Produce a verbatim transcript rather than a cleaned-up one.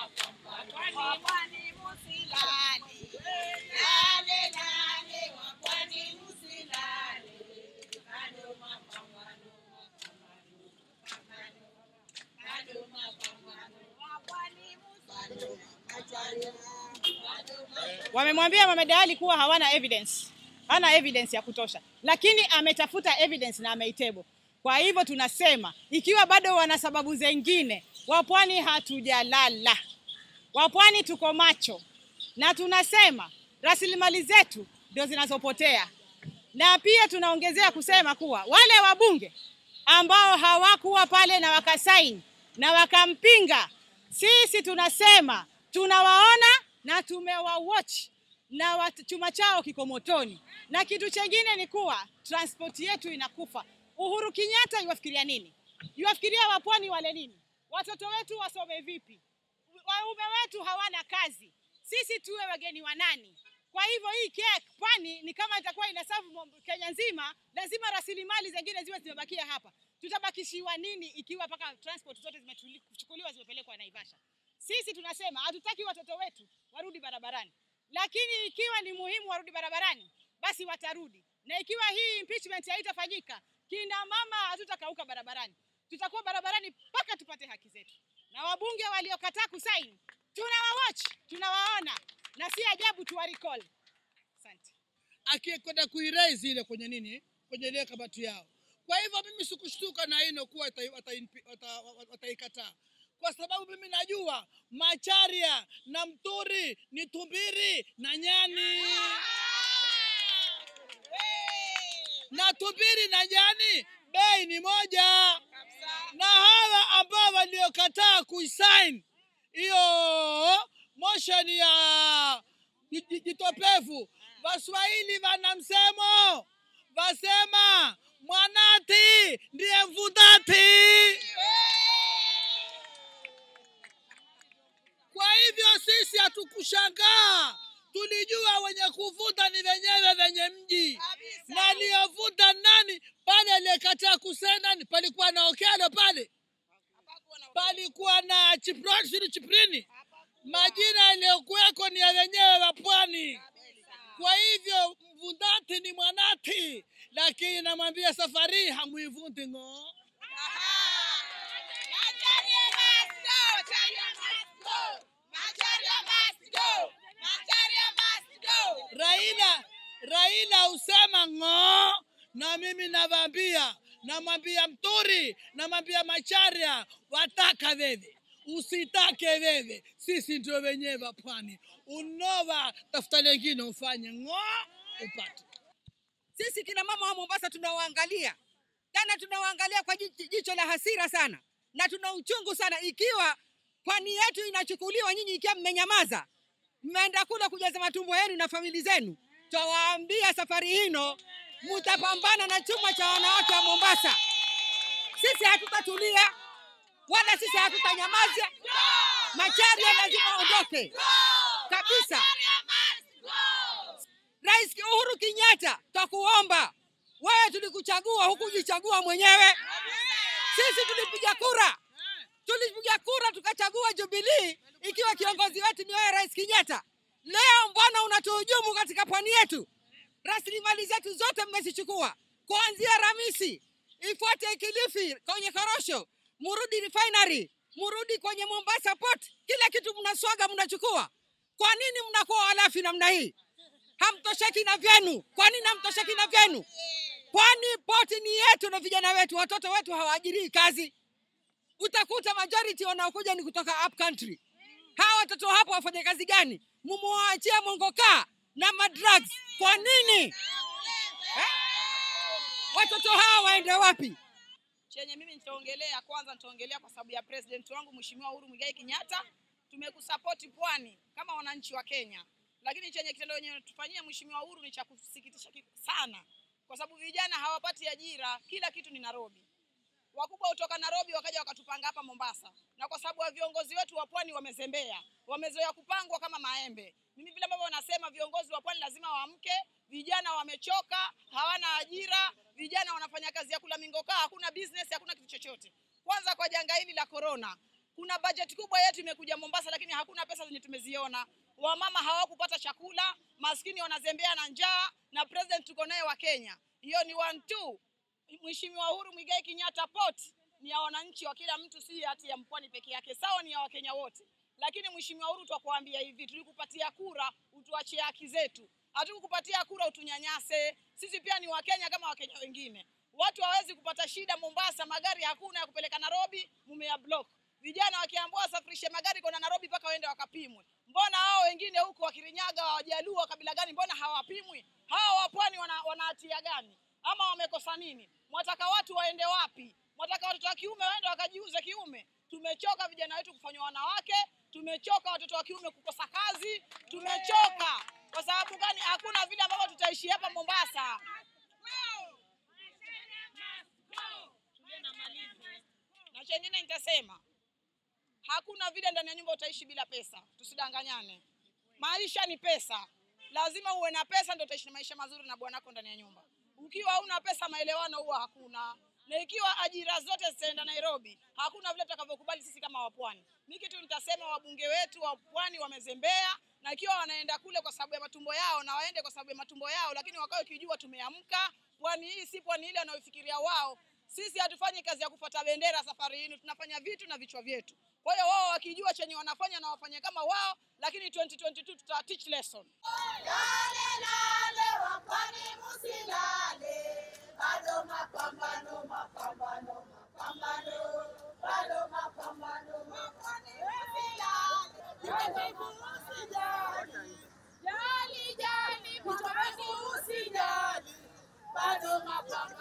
Wapwani musilani, lale lale, wapwani musilani, bado mapambano, mapambano, bado mapambano, wapwani musilani. Wamemwambia Mohamed Ali kuwa hawana evidence, hana evidence ya kutosha, lakini ametafuta evidence na ameitebo. Kwa hivyo tunasema ikiwa bado wana sababu zingine, wapwani hatujalala. Wapwani tuko macho, na tunasema rasilimali zetu ndio zinazopotea. Na pia tunaongezea kusema kuwa wale wabunge ambao hawakuwa pale na wakasaini na wakampinga, sisi tunasema tunawaona na tumewawatch na chuma chao kiko motoni. Na kitu chengine ni kuwa transport yetu inakufa. Uhuru Kenyatta yuafikiria nini? Yuafikiria wapwani wale nini? Watoto wetu wasome vipi? Waume wetu hawana kazi. Sisi tuwe wageni wa nani? Kwa hivyo hii pwani ni kama itakuwa inasavu Kenya nzima, lazima rasilimali zingine ziwe zimebakia hapa. Tutabakishiwa nini ikiwa paka transport zote zimechukuliwa zimepelekwa Naivasha? Sisi tunasema hatutaki watoto wetu warudi barabarani. Lakini ikiwa ni muhimu warudi barabarani, basi watarudi. Na ikiwa hii impeachment haitafanyika, kina mama hatutakauka barabarani. Tutakuwa barabarani mpaka tupate haki zetu. Na wabunge waliokataa kusaini, tunawawatch, tunawaona, na si ajabu tuwa recall. Asante. Akikwenda kuiraise ile kwenye nini? Kwenye ile kamati yao. Kwa hivyo mimi sikushtuka na hino kuwa wataikataa. Kwa sababu mimi najua Macharia na Mturi ni tumbiri na nyani. Na tumbiri na nyani bei ni moja. Na hawa ambao waliokataa kuisign hiyo motion ya jitopevu, Waswahili wana msemo, wasema mwanati ndiye mvundati. Kwa hivyo sisi hatukushangaa, tulijua wenye kuvuta ni wenyewe wenye mji. Na aliyovuta nani? Pale aliyekataa kusenda ni palikuwa na Okello pale. Palikuwa na Chiproni, siri Chiprini. Majina yaliyokuweko ni ya wenyewe wa pwani. Kwa hivyo mvundati ni mwanati, lakini namwambia safari hamuivundi ngo. Raila, Raila usema ngo, na mimi navambia, namwambia Mturi, namwambia Macharia, wataka wewe, usitake wewe, sisi ndio wenyewe pwani. Unova tafuta lingine ufanye ngo, upate. Sisi kina mama wa Mombasa tunawaangalia. Tena tunawaangalia kwa jicho la hasira sana. Na tuna uchungu sana ikiwa pwani yetu inachukuliwa, nyinyi ikiwa mmenyamaza. Mmeenda kula kujaza matumbo yenu na familia zenu. Tawaambia safari hino mtapambana na chuma cha wanawake wa Mombasa. Sisi hatutatulia wala sisi hatutanyamaza. Macharia lazima aondoke kabisa. Rais Uhuru Kenyatta, tutakuomba wewe, tulikuchagua, hukujichagua mwenyewe. Sisi tulipiga kura. Tulipiga kura tukachagua Jubilee ikiwa kiongozi wetu ni wewe Rais Kenyatta. Leo mbona unatuhujumu katika pwani yetu? Rasilimali zetu zote mmezichukua. Kuanzia Ramisi, ifuate Kilifi kwenye Korosho, murudi refinery, murudi kwenye Mombasa port, kila kitu mnaswaga mnachukua. Kwa nini mnakuwa walafi namna hii? Hamtosheki na vyenu. Kwa nini hamtosheki na vyenu? Kwani port ni yetu na vijana wetu, watoto wetu hawaajiri kazi. Utakuta majority wanaokuja ni kutoka up country. Hawa watoto hapo wafanye kazi gani? Mumuachie mongoka na madrugs. Kwa nini? Eh? Watoto hawa waende wapi? Chenye mimi nitaongelea, kwanza nitaongelea kwa sababu ya president wangu Mheshimiwa Uhuru Muigai Kenyatta. Tumekusupport pwani kama wananchi wa Kenya. Lakini chenye kitendo yenyewe tufanyia Mheshimiwa Uhuru ni cha kusikitisha sana. Kwa sababu vijana hawapati ajira, kila kitu ni Nairobi. Wakubwa kutoka Nairobi wakaja wakatupanga hapa Mombasa. Na kwa sababu viongozi wetu wa pwani wamezembea, wamezoea kupangwa kama maembe. Mimi vile ambavyo wanasema viongozi wa pwani lazima waamke, vijana wamechoka, hawana ajira, vijana wanafanya kazi ya kula mingoka, hakuna business, hakuna kitu chochote. Kwanza kwa janga hili la corona, Kuna budget kubwa yetu imekuja Mombasa, lakini hakuna pesa zenye tumeziona. Wamama hawakupata chakula, maskini wanazembea na njaa, na president tuko naye wa Kenya. Hiyo ni one two. Mheshimiwa Uhuru Muigai Kenyatta Port ni ya wananchi wa kila mtu, si hati ya Mpwani peke yake. Sawa, ni ya Wakenya wote. Lakini Mheshimiwa Uhuru, twakuambia hivi, tulikupatia kura utuachie haki zetu. Hatukukupatia kura utunyanyase. Sisi pia ni Wakenya kama Wakenya wengine. Watu hawezi kupata shida Mombasa, magari hakuna ya kupeleka Nairobi, mume ya block. Vijana wakiambiwa wasafirishe magari kwenda Nairobi paka waende wakapimwe. Mbona hao wengine huko wa Kirinyaga, wa Wajaluo, kabila gani, mbona hawapimwi? Hao wa Pwani wana, wana hatia gani? Ama wamekosa nini? Mwataka watu waende wapi? Mwataka watoto wa kiume waende wakajiuze kiume? Tumechoka vijana wetu kufanywa wanawake, tumechoka watoto wa kiume kukosa kazi, tumechoka. Kwa sababu gani? Hakuna vile ambavyo tutaishi hapa Mombasa. Na chengine nitasema, hakuna vile ndani ya nyumba utaishi bila pesa. Tusidanganyane. Maisha ni pesa. Lazima uwe na pesa ndio utaishi maisha mazuri na bwanako ndani ya nyumba. Ukiwa huna pesa, maelewano huwa hakuna. Na ikiwa ajira zote zitaenda Nairobi, hakuna vile tutakavyokubali sisi kama Wapwani. Mimi kitu nitasema, wabunge wetu wa Pwani wamezembea, na ikiwa wanaenda kule kwa sababu ya matumbo yao, na waende kwa sababu ya matumbo yao, lakini wakae kijua tumeamka. Pwani hii si Pwani ile wanaofikiria wao. Sisi hatufanyi kazi ya kufuata bendera safari hii, tunafanya vitu na vichwa vyetu. Kwa hiyo wao wakijua chenye wanafanya na wafanye kama wao, lakini twenty twenty-two tuta teach lesson. Lale lale Wapwani musilale, bado mapambano mapambano mapambano, bado mapambano Wapwani musilale, jali musijali, jali jali Wapwani musijali, bado mapambano.